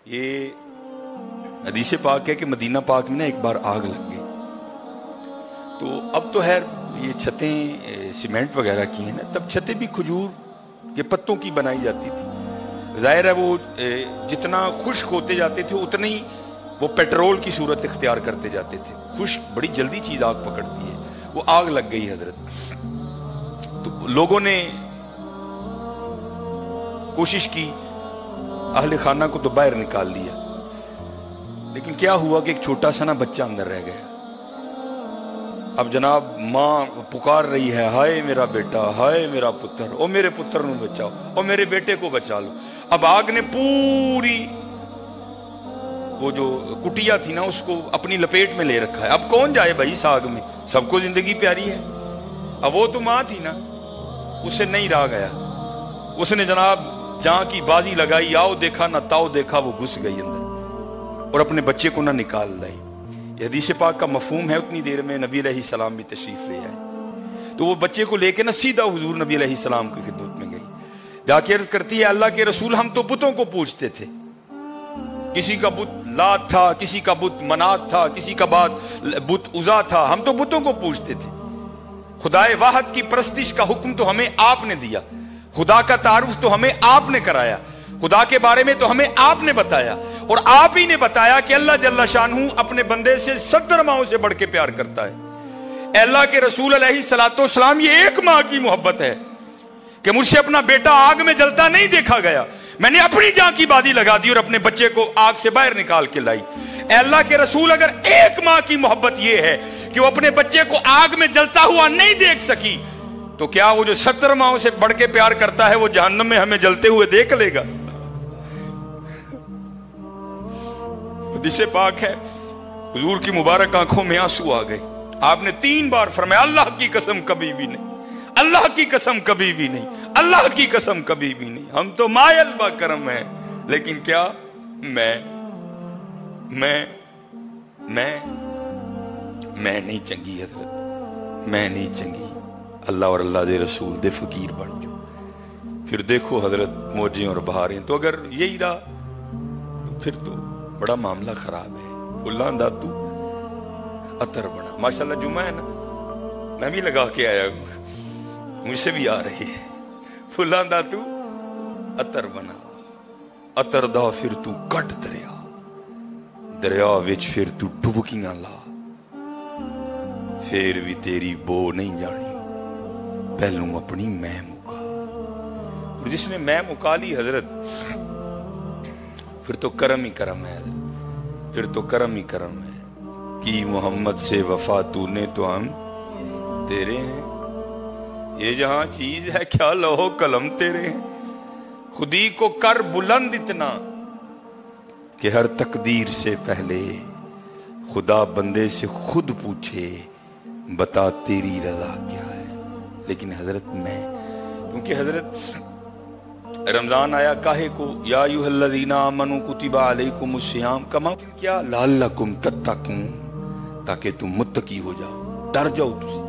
یہ حدیث پاک ہے کہ مدینہ پاک میں نا ایک بار آگ لگ گئی. تو اب تو خیر یہ چھتیں سیمنٹ وغیرہ کی ہیں نا, تب چھتیں بھی کھجور کے پتوں کی بنائی جاتی تھی. ظاہر ہے وہ جتنا خشک ہوتے جاتے تھے اتنا ہی وہ پیٹرول کی صورت اختیار کرتے جاتے تھے. خشک بڑی جلدی چیز آگ پکڑتی ہے. وہ آگ لگ گئی حضرت. تو لوگوں نے کوشش کی, اہل خانہ کو تو باہر نکال لیا, لیکن کیا ہوا کہ ایک چھوٹا سا نا بچہ اندر رہ گیا. اب جناب ماں پکار رہی ہے, ہائے میرا بیٹا, ہائے میرا پتر, او میرے پتر نو بچاؤ, او میرے بیٹے کو بچا لو. اب آگ نے پوری وہ جو کٹیا تھی نا اس کو اپنی لپیٹ میں لے رکھا ہے. اب کون جائے بھائی اس آگ میں, سب کو زندگی پیاری ہے. اب وہ تو ماں تھی نا, اسے نہیں رہا گیا. اس نے جناب جہاں کی بازی لگائی, آؤ دیکھا نہ تاؤ دیکھا, وہ گھس گئی اندر اور اپنے بچے کو نہ نکال لائی. یہ حدیث پاک کا مفہوم ہے. اتنی دیر میں نبی علیہ السلام بھی تشریف لے آئے. تو وہ بچے کو لے کے نا سیدھا حضور نبی علیہ السلام کی خدمت میں گئی. جا کے عرض کرتی ہے, اللہ کے رسول ہم تو بتوں کو پوجتے تھے. کسی کا بت لات تھا, کسی کا بت منات تھا, کسی کا بت عزا تھا, ہم تو بتوں کو پوجتے تھے. خدائے واحد کی پرستش کا حکم تو ہمیں آپ نے دیا, خدا کا تعارف تو ہمیں آپ نے کرایا, خدا کے بارے میں تو ہمیں آپ نے بتایا, اور آپ ہی نے بتایا کہ اللہ جل شانہ اپنے بندے سے 70 ماہوں سے بڑھ کے پیار کرتا ہے. اے اللہ کے رسول علیہ الصلوۃ والسلام, یہ ایک ماں کی محبت ہے کہ مجھ سے اپنا بیٹا آگ میں جلتا نہیں دیکھا گیا, میں نے اپنی جان کی بازی لگا دی اور اپنے بچے کو آگ سے باہر نکال کے لائی. اے اللہ کے رسول, اگر ایک ماں کی محبت یہ ہے کہ وہ اپنے بچے کو آگ میں جلتا ہوا نہیں دیکھ سکی, تو کیا وہ جو 70 ماہوں سے بڑھ کے پیار کرتا ہے وہ جہنم میں ہمیں جلتے ہوئے دیکھ لے گا؟ حدیث پاک ہے, حضور کی مبارک آنکھوں میں آنسو آ گئے. آپ نے 3 بار فرمایا, اللہ کی قسم کبھی بھی نہیں, اللہ کی قسم کبھی بھی نہیں, اللہ کی قسم کبھی بھی نہیں. ہم تو مائل با کرم ہیں, لیکن کیا میں نہیں چنگی حضرت, میں نہیں چنگی. اللہ اور اللہ دے رسول دے فقیر بن جو. پھر دیکھو حضرت موجیں اور بہاریں. تو اگر یہی رہا تو پھر تو بڑا معاملہ خراب ہے. اللہ داتو عطر بنا. ماشاءاللہ جمعہ ہے نا, میں بھی لگا کے آیا ہوں, مجھ سے بھی آ رہی ہے. فلاں داتو عطر بنا, عطر دا پھر تو کٹ دریا, دریا وچ پھر تو ڈبکیاں لا, پھر بھی تیری بو نہیں جانی, پہلوں اپنی میں مکا. اور جس نے میں مکا لی حضرت, پھر تو کرم ہی کرم ہے حضرت, پھر تو کرم ہی کرم ہے. کی محمد سے وفا تو نے تو ہم تیرے ہیں, یہ جہاں چیز ہے کیا لوہو قلم تیرے ہیں. خودی کو کر بلند اتنا کہ ہر تقدیر سے پہلے خدا بندے سے خود پوچھے, بتا تیری رضا کیا ہے. لیکن حضرت میں, کیونکہ حضرت رمضان آیا کاہے کو, یا ایھا الذین آمنوا کتب علیکم الصیام کما کیا لعلکم تتقون, تاکہ تم متقی ہو جاؤ, ڈر جاؤ. تسی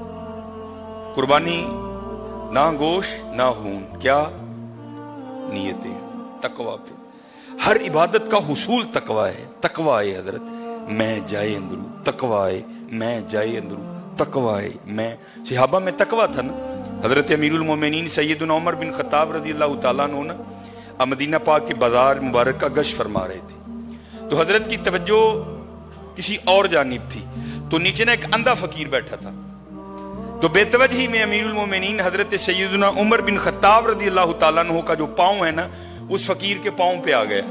قربانی نہ گوشت نہ خون, کیا نیتیں, تقوی پہ. ہر عبادت کا حصول تقوی ہے. تقوی ہے حضرت, میں جائے اندرو تقوی ہے, میں جائے اندرو تقوی ہے. میں صحابہ میں تقوی تھا نا. حضرت امیر المومنین سیدنا عمر بن خطاب رضی اللہ تعالیٰ عنہ نا مدینہ پاک کے بازار مبارک کا گشت فرما رہے تھے. تو حضرت کی توجہ کسی اور جانب تھی. تو نیچے نا ایک اندھا فقیر بیٹھا تھا. تو بے توجہی میں امیر المومنین حضرت سیدنا عمر بن خطاب رضی اللہ تعالیٰ عنہ کا جو پاؤں ہے نا اس فقیر کے پاؤں پہ آ گیا.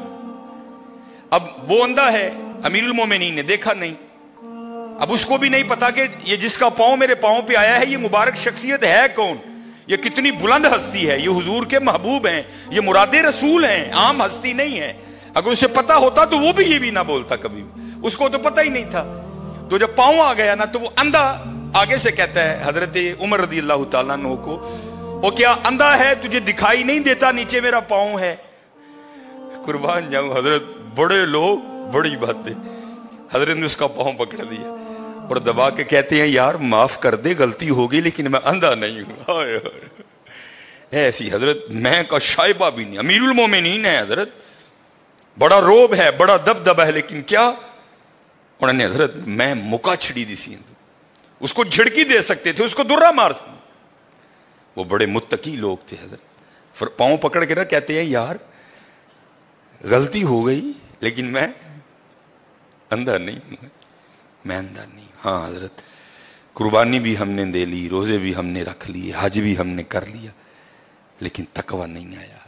اب وہ اندھا ہے, امیر المومنین نے دیکھا نہیں. اب اس کو بھی نہیں پتا کہ یہ جس کا پاؤں میرے پاؤں پہ آیا ہے یہ مبارک شخصیت ہے کون, یہ کتنی بلند ہستی ہے, یہ حضور کے محبوب ہیں, یہ مراد رسول ہیں, عام ہستی نہیں ہے. اگر اسے پتا ہوتا تو وہ بھی یہ بھی نہ بولتا کبھی, اس کو تو پتہ ہی نہیں تھا. تو جب پاؤں آ گیا نا تو وہ اندھا آگے سے کہتا ہے حضرت عمر رضی اللہ تعالیٰ عنہ کو, وہ کیا اندھا ہے, تجھے دکھائی نہیں دیتا نیچے میرا پاؤں ہے؟ قربان جاؤں حضرت, بڑے لوگ بڑی باتیں. حضرت نے اس کا پاؤں پکڑ دیا اور دبا کے کہتے ہیں, یار معاف کر دے, غلطی ہوگی لیکن میں اندھا نہیں ہوں. ایسی حضرت میں کا شائبہ بھی نہیں, امیر المومنین ہے حضرت, بڑا روب ہے, بڑا دبدبا ہے, لیکن کیا انہوں نے حضرت میں مکا چھڑی دی سی, اس کو جھڑکی دے سکتے تھے, اس کو درہ مار سکتے. وہ بڑے متقی لوگ تھے حضرت, پاؤں پکڑ کے نہ کہتے ہیں یار غلطی ہو گئی لیکن میں اندھا نہیں ہوں, میں اندھا نہیں. ہاں حضرت قربانی بھی ہم نے دے لی, روزے بھی ہم نے رکھ لیے, حج بھی ہم نے کر لیا, لیکن تقویٰ نہیں آیا.